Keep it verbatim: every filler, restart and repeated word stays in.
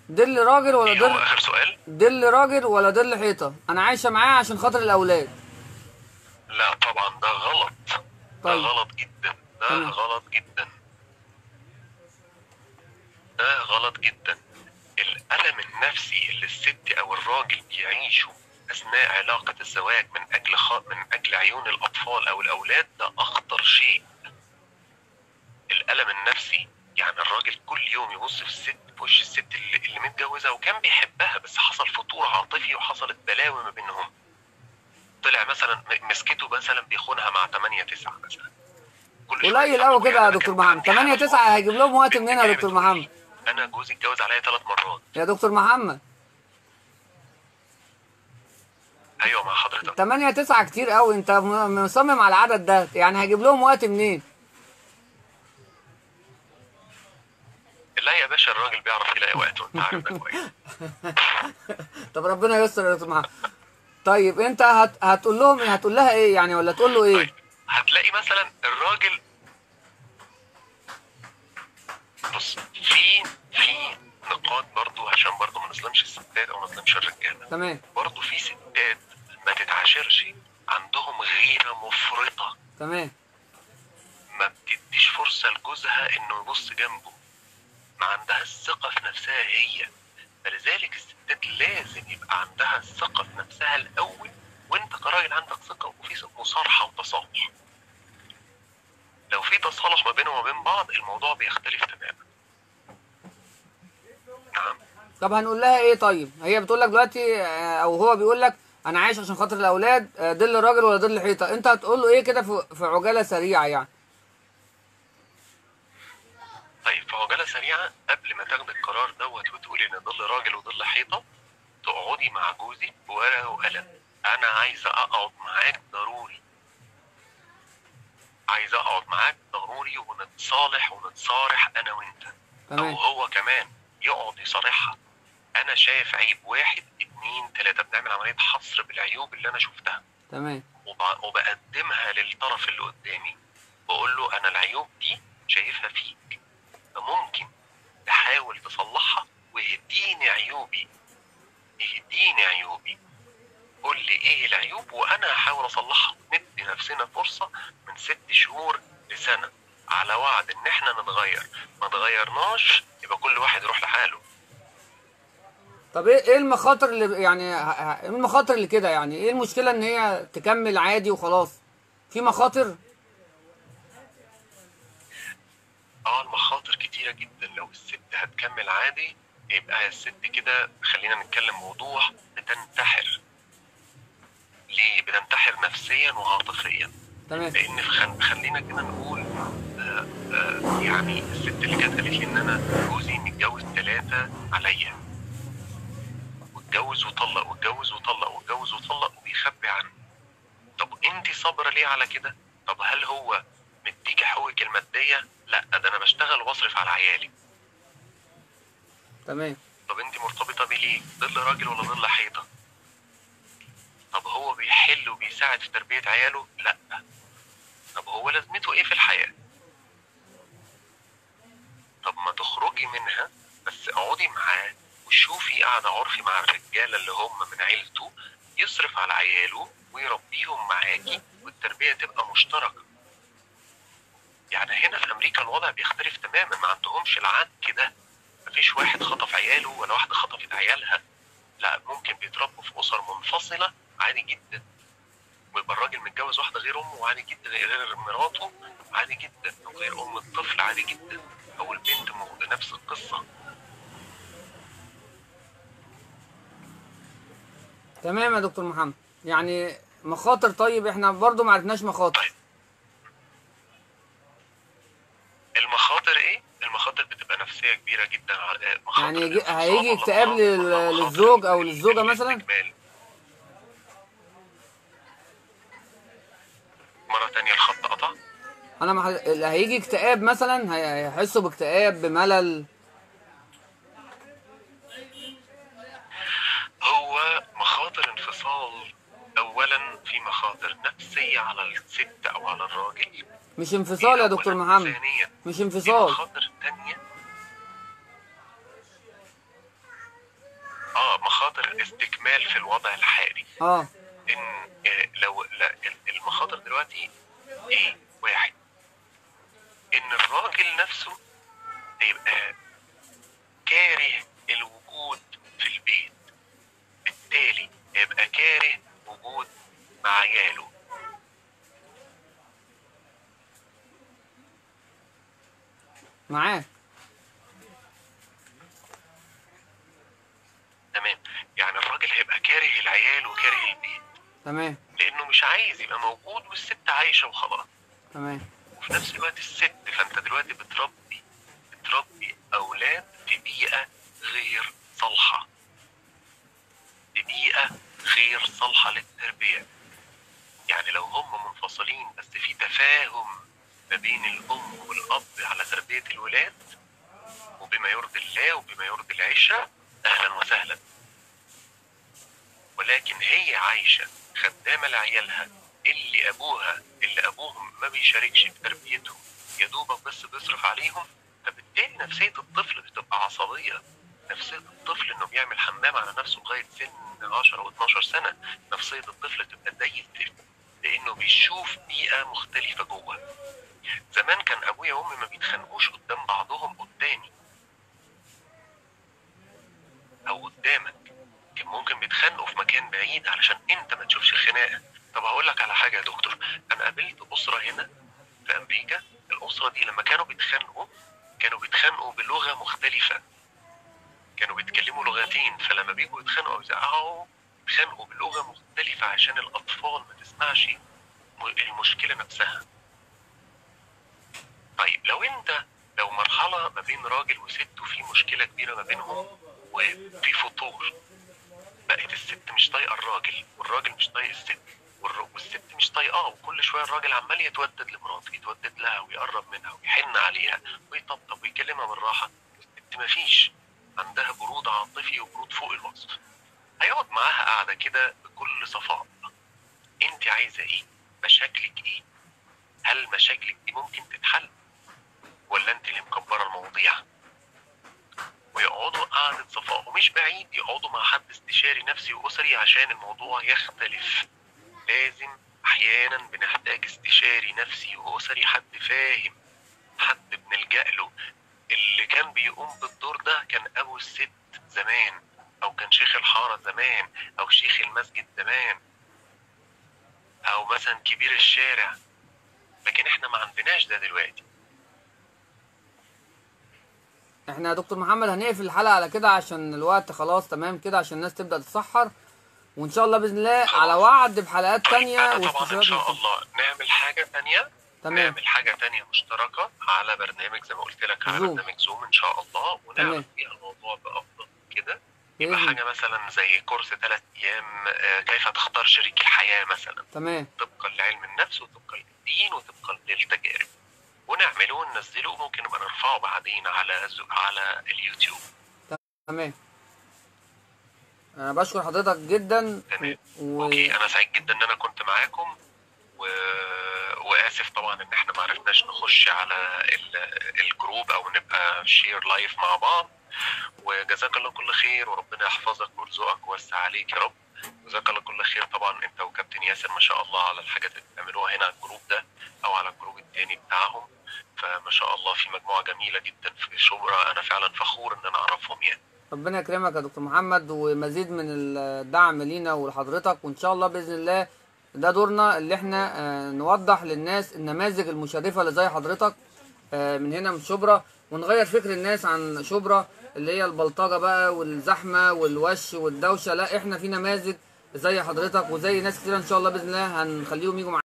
ظل راجل ولا ايه هو ظل؟ اخر سؤال؟ ظل راجل ولا ظل حيطه؟ انا عايشه معاه عشان خاطر الاولاد. لا طبعا ده غلط. ده طيب غلط جدا. ده تمام. غلط جدا. ده غلط جدا. الألم النفسي اللي الست أو الراجل بيعيشوا أثناء علاقة الزواج من أجل خ... من أجل عيون الأطفال أو الأولاد ده أخطر شيء. الألم النفسي، يعني الراجل كل يوم يبص في الست، في وش الست اللي, اللي متجوزة وكان بيحبها، بس حصل فتور عاطفي وحصلت بلاوي ما بينهم. طلع مثلا مسكته مثلا بيخونها مع تمانية تسعة مثلا، كل شويه قليل يتصل قوي بابويا. كده يا انا دكتور كان محمد، عندي تمانية حاله في تسعة عمري، هيجيب لهم وقت بنت منين يا جايه دكتور بتقول محمد؟ لي انا جوزي اتجوز عليا ثلاث مرات. يا دكتور محمد ايوه مع حضرتك. تمانية تسعة كتير قوي، انت م- مصمم على العدد ده، يعني هيجيب لهم وقت منين؟ لا يا باشا، الراجل بيعرف يلاقي وقت وانت عارف ده كويس. طب ربنا يستر يا دكتور محمد. طيب انت هت... هتقول لهم ايه؟ هتقول لها ايه يعني، ولا تقول له ايه؟ طيب هتلاقي مثلا الراجل، بص، في في نقاط برضو عشان برضو ما نظلمش الستات او ما نظلمش الرجاله. تمام برضو في ستات ما تتعاشرش، عندهم غيره مفرطه، تمام ما بتديش فرصه لجوزها انه يبص جنبه، ما عندهاش ثقه في نفسها هي. فلذلك الستات لازم يبقى عندها الثقة في نفسها الأول، وأنت كراجل عندك ثقة وفي مصارحة وتصالح. لو في تصالح ما بينهم وما بين بعض الموضوع بيختلف تماما. نعم. طب هنقول لها ايه؟ طيب هي بتقول لك دلوقتي آه، او هو بيقول لك انا عايش عشان خاطر الاولاد، آه، ظل راجل ولا ظل حيطه؟ انت هتقول له ايه كده في في عجاله سريعه يعني؟ طيب في عجالة سريعة، قبل ما تاخد القرار دوت وتقولي إن ظل راجل وظل حيطة، تقعدي مع جوزك بورقة وقلم. أنا عايزة أقعد معاك ضروري، عايزة أقعد معاك ضروري ونتصالح ونتصارح أنا وأنت. أو تمام هو كمان يقعد يصارحها، انا شايف عيب واحد اتنين تلاتة، بنعمل عملية حصر بالعيوب اللي انا شفتها، تمام وب- وبقدمها للطرف اللي قدامي، بقول له انا العيوب دي شايفها فيك، فممكن تحاول تصلحها ويهديني عيوبي، يهديني عيوبي، قول لي ايه العيوب وانا هحاول اصلحها. ندي نفسنا فرصة من ست شهور لسنة على وعد ان احنا نتغير. ما تغيرناش يبقى كل واحد يروح لحاله. طب ايه ايه المخاطر اللي يعني ه- ه- ايه المخاطر اللي كده يعني؟ ايه المشكله ان هي تكمل عادي وخلاص؟ في مخاطر؟ اه المخاطر كتيرة جدا. لو الست هتكمل عادي يبقى الست كده، خلينا نتكلم بوضوح، بتنتحر. ليه بتنتحر؟ نفسيا وعاطفيا. تمام لان في خل... خلينا كده نقول، آه آه يعني الست اللي كانت قالت لي ان انا جوزي متجوز ثلاثة عليا، واتجوز وطلق واتجوز وطلق واتجوز وطلق وبيخبي عني. طب انت صابرة ليه على كده؟ طب هل هو مديكي حقوقك المادية؟ لا، ده انا بشتغل وبصرف على عيالي. تمام طب انت مرتبطة بيه ليه؟ ظل راجل ولا ظل حيطة؟ طب هو بيحل وبيساعد في تربية عياله؟ لا. طب هو لازمته ايه في الحياة؟ طب ما تخرجي منها، بس اقعدي معاه وشوفي قاعدة عرفي مع الرجالة اللي هم من عيلته، يصرف على عياله ويربيهم معاكي والتربية تبقى مشتركة. يعني هنا في امريكا الوضع بيختلف تماما، ما عندهمش العك ده، مفيش واحد خطف عياله ولا واحدة خطفت عيالها، لا، ممكن بيتربوا في اسر منفصلة عادي جدا، ويبقى الراجل متجوز واحدة غير أمه عادي جدا، غير مراته عادي جدا، أو غير أم الطفل عادي جدا، أو البنت نفس القصة. تمام يا دكتور محمد. يعني مخاطر، طيب احنا برضو ما عرفناش مخاطر. طيب المخاطر إيه؟ المخاطر بتبقى نفسية كبيرة جدا، على يعني مخاطر يجي الانفصال هيجي ولا اكتئاب مخاطر ولا لل- مخاطر للزوج او ال- ال- للزوجه مثلا؟ الاستكمال. مرة تانية الخط قطع. انا مح... هيجي اكتئاب مثلا، هي- هيحسوا باكتئاب، بملل؟ هو مخاطر انفصال، أولا في مخاطر نفسية على الست أو على الراجل، مش دي انفصال يا دكتور أولا. محمد، ثانيا مش في انفصال. مخاطر تانية. استكمال في الوضع الحالي. اه ان آه، لو لا المخاطر دلوقتي ايه؟ واحد، ان الراجل نفسه هيبقى كاره الوجود في البيت، بالتالي هيبقى كاره وجود مع عياله. معاك. تمام؟ يعني الراجل هيبقى كاره العيال وكاره البيت، تمام لانه مش عايز يبقى موجود والست عايشه وخلاص. تمام وفي نفس الوقت الست، فانت دلوقتي بتربي بتربي اولاد في بيئه غير صالحه، في بيئه غير صالحه للتربيه. يعني لو هم منفصلين بس في تفاهم ما بين الام والاب على تربيه الولاد وبما يرضي الله وبما يرضي العشره، اهلا وسهلا. ولكن هي عايشه خدامه لعيالها، اللي ابوها اللي ابوهم ما بيشاركش في تربيتهم، يا دوبك بس بيصرف عليهم، فبالتالي نفسيه الطفل بتبقى عصبيه. نفسيه الطفل انه بيعمل حمام على نفسه لغايه سن عشرة و12 سنه، نفسيه الطفل تبقى زي الزفت، لانه بيشوف بيئه مختلفه جوه. زمان كان ابويا وامي ما بيتخانقوش قدام بعضهم قدامي او قدامك، كان ممكن بيتخانقوا في مكان بعيد علشان انت ما تشوفش خناقه. طب هقول لك على حاجه يا دكتور، انا قابلت اسره هنا في امريكا، الاسره دي لما كانوا بيتخانقوا كانوا بيتخانقوا بلغه مختلفه، كانوا بيتكلموا لغتين، فلما بيجوا يتخانقوا او يزعقوا يتخانقوا بلغه مختلفه عشان الاطفال ما تسمعش المشكله نفسها. طيب لو انت لو مرحله ما بين راجل وست وفي مشكله كبيره ما بينهم وفي فتور، بقت الست مش طايقه الراجل والراجل مش طايق الست والر- والست مش طايقاه، وكل شويه الراجل عمال يتودد لمراته، يتودد لها ويقرب منها ويحن عليها ويطبطب ويكلمها بالراحه، والست مفيش، عندها برود عاطفي وبرود فوق الوصف. هيقعد معاها قاعده كده بكل صفاء، انت عايزه ايه؟ مشاكلك ايه؟ هل مشاكلك دي ممكن تتحل ولا انت اللي مكبره المواضيع؟ ويقعدوا قعدة صفاء، ومش بعيد يقعدوا مع حد استشاري نفسي وأسري عشان الموضوع يختلف. لازم أحيانا بنحتاج استشاري نفسي وأسري، حد فاهم، حد بنلجأ له. اللي كان بيقوم بالدور ده كان أبو الست زمان، أو كان شيخ الحارة زمان، أو شيخ المسجد زمان، أو مثلا كبير الشارع، لكن احنا ما عندناش ده دلوقتي. احنا يا دكتور محمد هنقفل الحلقه على كده عشان الوقت خلاص تمام كده، عشان الناس تبدا تتسحر، وان شاء الله باذن الله على خلاص. وعد بحلقات طيب تانية أنا طبعا إن واستشارات شاء مختلفة. الله نعمل حاجة تانية، تمام نعمل حاجة تانية مشتركة على برنامج زي ما قلت لك، على زوم. برنامج زوم إن شاء الله، ونعرف تمام فيها الموضوع بأفضل كده. بإذن يبقى الله. حاجة مثلا زي كورس ثلاث أيام آه، كيف تختار شريك الحياة مثلا، تمام طبقا لعلم النفس وطبقا للدين وطبقا للتجارب، ونعمله وننزله، وممكن نبقى نرفعه بعدين على زو على اليوتيوب. تمام. انا بشكر حضرتك جدا تمام. و... اوكي، انا سعيد جدا ان انا كنت معاكم و... واسف طبعا ان احنا ما عرفناش نخش على ال... الجروب او نبقى شير لايف مع بعض. وجزاك الله كل خير، وربنا يحفظك ويرزقك ويوسع عليك يا رب. جزاك الله كل خير طبعا انت وكابتن ياسر، ما شاء الله على الحاجات اللي بتعملوها هنا على الجروب ده او على الجروب التاني بتاعهم. فما شاء الله في مجموعه جميله جدا في شبرا، انا فعلا فخور ان انا اعرفهم يعني. ربنا يكرمك يا دكتور محمد، ومزيد من الدعم لينا ولحضرتك، وان شاء الله باذن الله ده دورنا اللي احنا آه، نوضح للناس النماذج المشرفه اللي زي حضرتك آه، من هنا من شبرا، ونغير فكر الناس عن شبرا اللي هي البلطجه بقى والزحمه والوش والدوشه. لا، احنا في نماذج زي حضرتك وزي ناس كتير ان شاء الله باذن الله هنخليهم يجوا معانا.